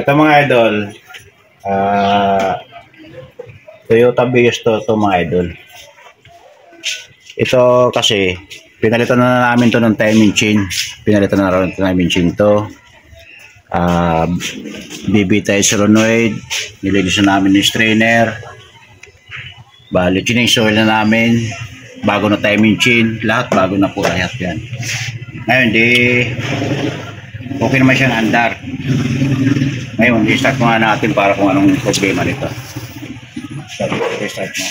Ito mga idol, ah Toyota Vios to mga idol. Ito kasi, pinalitan na namin to ng timing chain. Pinalitan na rin ng timing chain to. BB tayo solenoid, nililis na namin yung strainer. Bali, chinisoil na namin. Bago na timing chain, lahat bago na po lahat yan. Ngayon, okay naman siyang andar. Ngayon, i-start mo nga natin para kung anong problema nito. Start mo.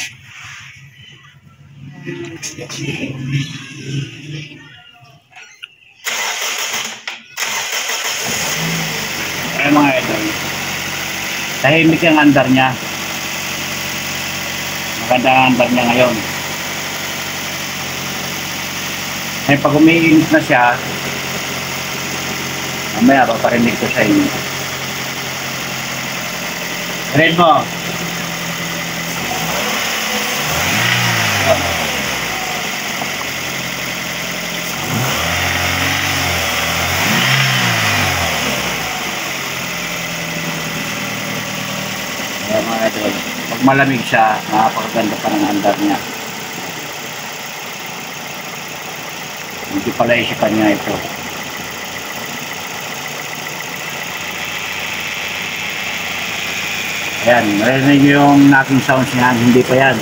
Ayan mga idol, tahimik yung andar niya. Maganda ang andar niya ngayon. Ngayon pag umiinit na siya, mamaya paparinig ko sa inyo. Red mo. Mga idol, pag malamig siya, nakapaganda pa ng andar niya. Hindi pala isipan niya ito. Ayan, narinig niyo yung knocking sounds niya, hindi pa yan.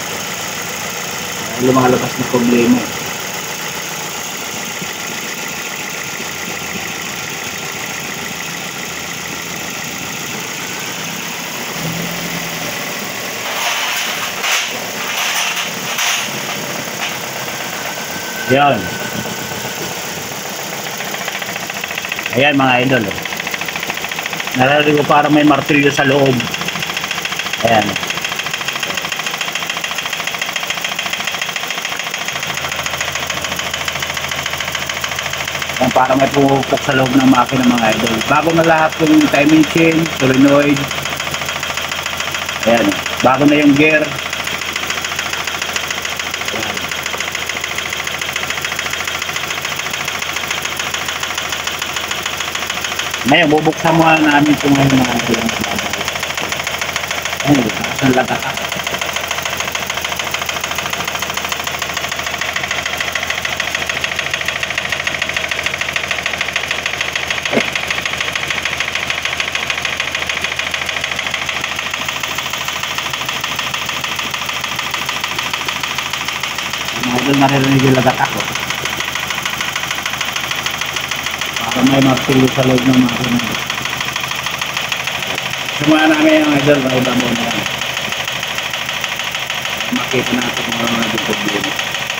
Lumalabas na problema. Yan. Ayan mga idol. Narinig ko parang may martilyo sa loob. Ayan. Ayan, parang may pumupok sa loob ng makina mga idol. Bago na lahat yung timing chain, solenoid. Ayan. Bago na yung gear. Ngayon, bubuksan mo namin ito ngayon mga idol. Ayan, saan lagat ako. Mga idol, naririnig yung lagat ako. May martilyo sa loob ng makina. Sumaya namin yung idol, iba mo na yan. Makita natin kung ano naging problema.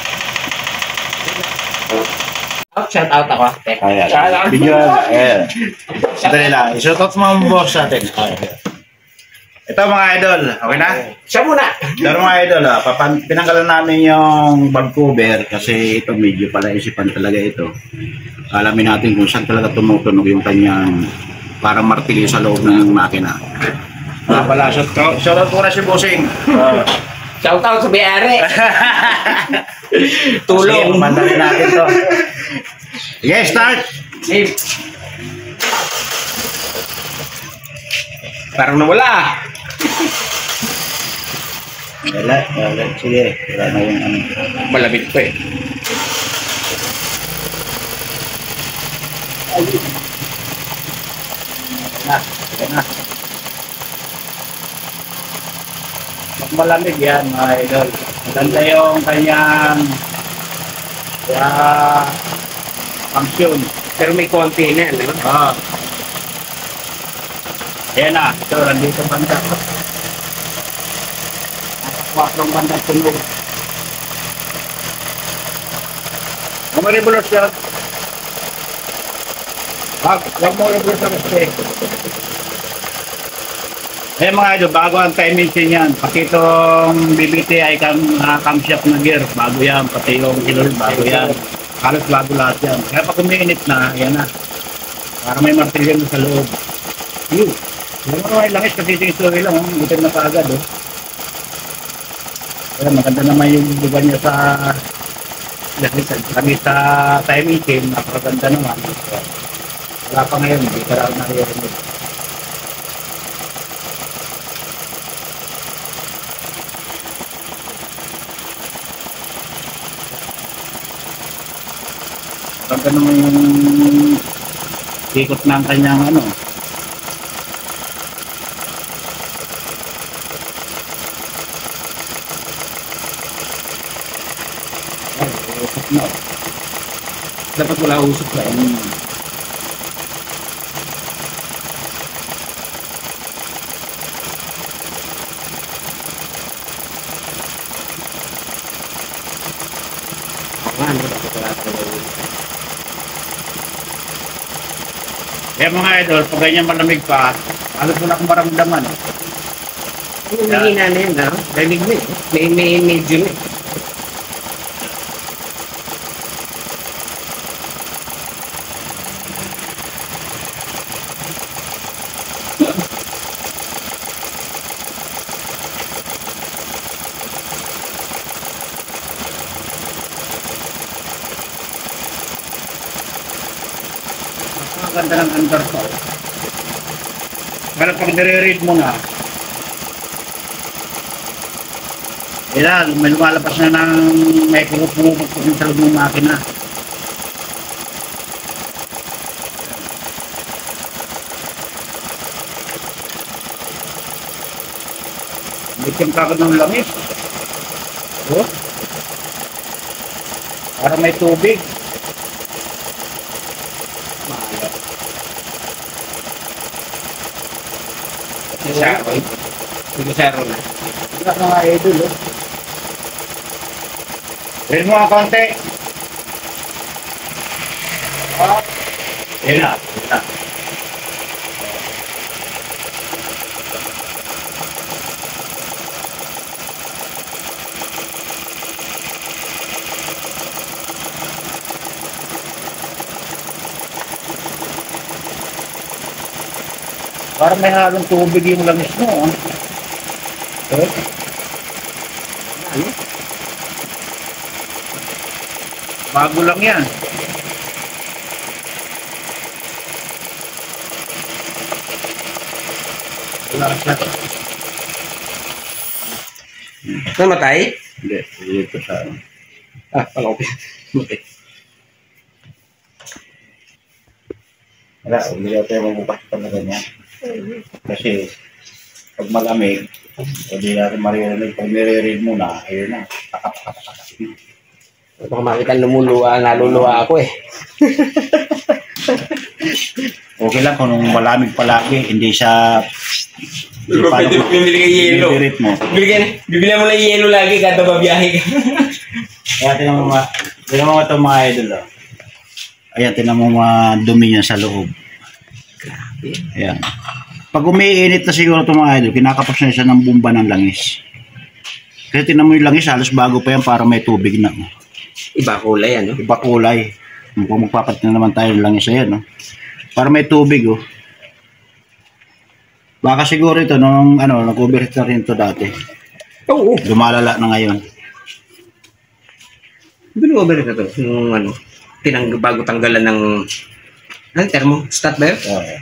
Shout out ako. Ayan. Video, ayan. Sandali lang. I-shout out mo ang boss natin. Ito mga idol, okay na? Siya muna. Pero mga idol, pinanggalan namin yung bag cover kasi ito medyo pala isipan talaga ito. Alamin natin kung saan talaga tumutunog yung kanyang parang martilyo sa loob ng makina. Pala, shout out ko na si Bossing. Shout out sa BR. Tulong. Sige, mandarin natin to. Yes, start! Save. Parang nawala. Wala. Sige, wala na yung ano. Malamig pa eh. Okay na. Pag malamig yan mga idol, maganda yung kanyang function. Pero may konti na, ano? Ayan na, ito, nandito banda. Nakakwatong banda tunog. Maribulos yan. Huwag mo rebulos ang kasi. Ayan mga idol, bago ang timing chain yan. Pati itong BBT ay camshaft na gear. Bago yan, pati yung kilol, bago yan. Halos bago lahat yan. Kaya pag umiinit na, ayan na. Para may martilyo sa loob. Yun. Yung mga langis kasi sinisuri lang, butin na kaagad. Kaya maganda naman yung lugar niya sa kami sa timing chain, napakaganda naman. Wala pa ngayon, hindi ka lang naririnig. pag ganun yung ikot ng kanyang ano. Ay, usok na. Dapat wala usok ba? Ano, dapat wala talaga usok. Kaya mga idol, pag ganyan malamig pa, halos wala akong maramdaman. Ano mahina na yun, ha? Dalig mo eh. May medyo na eh. Ang ganda ng under pa. Pero pag nire-read mo na, yan, may lumalabas na ng may pumupagpag sa loob ng makina. May timpakad ng langis. Oh. Para may tubig. Maalat. Saro eh. Hindi saro na. Wala ka nga idol, oh. Rin mo ang konti. Oh. Yan na. Yan na. Parang may halong tubig yung langis mo, oh. Oh. Ano? Bago lang yan. Wala ka siya. Namatay? Hindi, dito sa... Pala ko. Okay. Wala, hindi ka tayo mabukas pa na ganyan. Kasi, pag malamig, hindi natin maririnig. Pag nire-read mo na, ayun na. Baka makita naluluwa ako eh. Okay lang kung malamig palagi, hindi siya... Bibili ka yelo. Nire-read mo. Bibili mo lang yelo lagi kada babiyahe ka. Kaya tinan mo ito mga idol. Oh. Ayan, tinan mo mga dumi niya sa loob. Grabe. Ayan. Pag umiinit na siguro ito mga idol, kinakapos na siya ng bumba ng langis. Kasi tinan mo yung langis, halos bago pa yan para may tubig na. Iba kulay ano? Iba kulay. Kung magpapat na naman tayo ng langis ayan. No? Para may tubig. Oh. Baka siguro ito, nung nag-overheat na rin ito dati. Oo. Lumalala na ngayon. Binover na to. Yung bago tanggalan ng thermostat ba yun? Okay.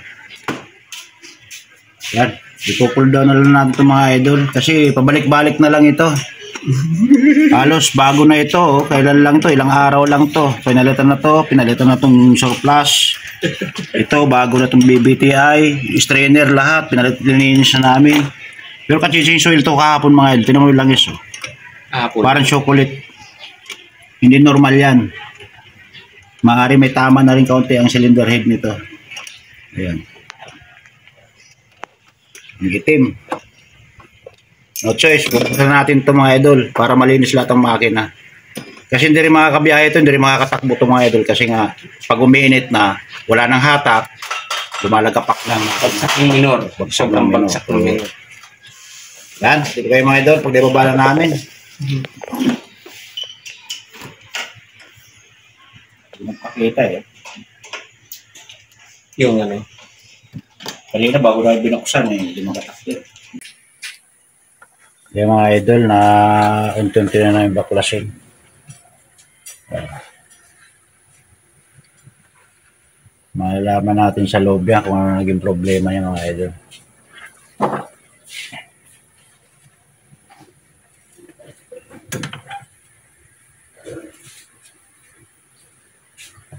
Yan. I-cool down na lang natin ito mga idol. Kasi pabalik-balik na lang ito. Halos bago na ito. Oh. Kailan lang to? Ilang araw lang to. Pinalitan na to. Pinalitan na itong surplus. Ito bago na itong BBTI. Strainer lahat. Pinalinis na namin. Pero kachising soil to kahapon mga idol. Tinan mo yung langis. Oh. Parang chocolate. Hindi normal yan. Maaari may tama na rin kaunti ang cylinder head nito. Ayan. Ang itim. No choice. Buksan natin ito mga idol para malinis lahat ang makina. Kasi hindi rin makakabiyahe ito, hindi rin makakatakbo ito mga idol. Kasi nga, pag umiinit na, wala nang hatak, lumalagapak ng Bagsak ng minor. Sobrang bagsak ng minor. Yan. Dito kayo mga idol. Pag dibabala namin. Nagpakita eh. Yung Kanina bago na binuksan eh. Hindi makatakit. Yung mga idol na unti-unti na namin baklasin. Malalaman natin sa loob yan kung ano naging problema niya mga idol.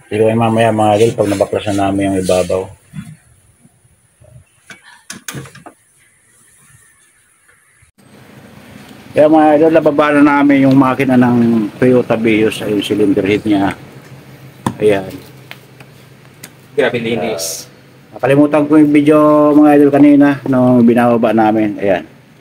Pero mamaya mga idol, pag nabaklasan namin yung ibabaw. Kaya mga idol, nababa na namin yung makina ng Toyota Vios ay yung cylinder head niya. Ayan. Grabe linis. Nakalimutan ko yung video mga idol kanina nung binababa namin. Ayan.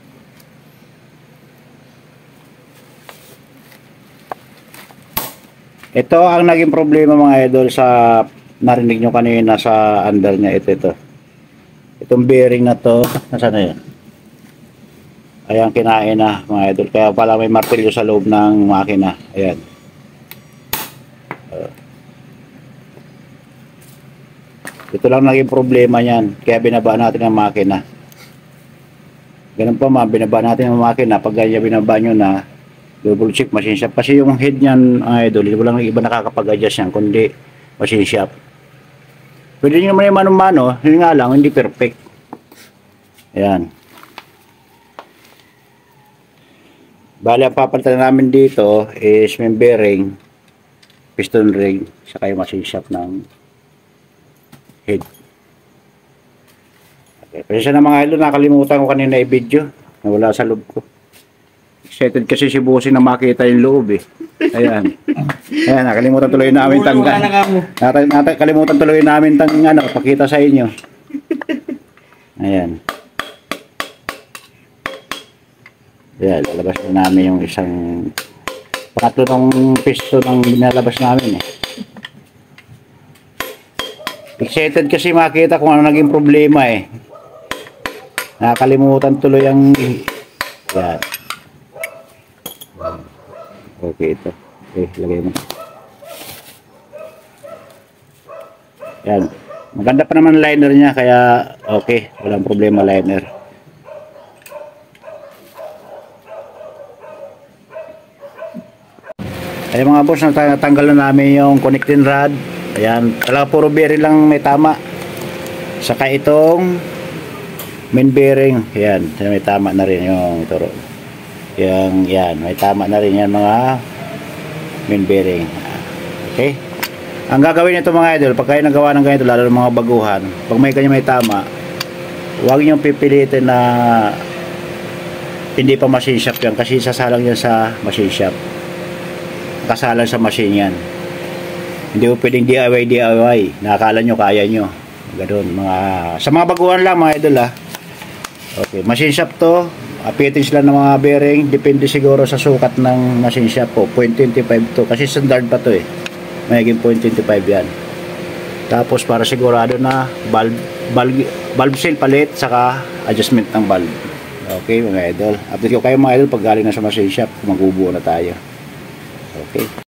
Ito ang naging problema mga idol sa narinig nyo kanina sa under niya. Ito. Itong bearing na to. Nasaan na yun? Ayan, kinain na mga idol. Kaya pala may martilyo sa loob ng makina. Ayan. Ito lang naging problema niyan. Kaya binaba natin ang makina. Ganun pa binaba natin ang makina. Pag ganyan binaba nyo na, double check, machine shop. Kasi yung head niyan, idol, walang iba nakakapag-adjust yan, kundi machine shop. Pwede nyo naman yung mano-mano, yun nga lang, hindi perfect. Ayan. Bali, ang papalitan namin dito is may bearing, piston ring, saka yung machine shop ng head. Okay. Kasi na mga idol, nakalimutan ko kanina i-video. Nawala sa loob ko. Excited kasi si Bossing na makita yung loob eh. Ayan. Ayan, nakalimutan tuloy namin nakalimutan tuloy namin pakita sa inyo. Ayan. Ayan, lalabas na namin yung isang pangatlo ng pisto ng binalabas namin eh. Excited kasi makita kung ano naging problema eh. Nakalimutan tuloy ang yan. Okay ito. Okay, lagay mo. Yan. Maganda pa naman liner niya kaya okay, walang problema liner. Ay mga boss, natanggal na namin yung connecting rod. Ayan, talaga puro bearing lang may tama. Saka itong main bearing, ayan, may tama na rin yung ito. Yan, may tama na rin yan mga main bearing. Okay? Ang gagawin nito mga idol, pag kayo nagawa ng ganito, lalo ng mga baguhan, pag may kanya may tama, huwag niyong pipilitin na hindi pa machine shop yan kasi sasalang yan sa machine shop. Kasalan sa machine yan. Hindi mo pwedeng DIY. Nakakala nyo, kaya nyo. Ganoon, sa mga baguhan lang mga idol Okay, machine shop to. Fittings lang ng mga bearing. Depende siguro sa sukat ng machine shop po. 0.25 to. Kasi standard pa to eh. Mayiging 0.25 yan. Tapos para sigurado na valve seal palit saka adjustment ng valve. Okay mga idol. Update ko kayo mga idol pag galing na sa machine shop. Magbubuo na tayo. Okay.